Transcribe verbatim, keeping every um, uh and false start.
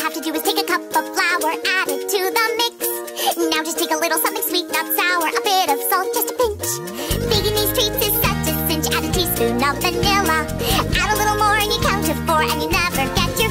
have to do is take a cup of flour, add it to the mix. Now just take a little something sweet, not sour, a bit of salt, just a pinch. Baking these treats is such a cinch. Add a teaspoon of vanilla, add a little more and you count to four, and you never get your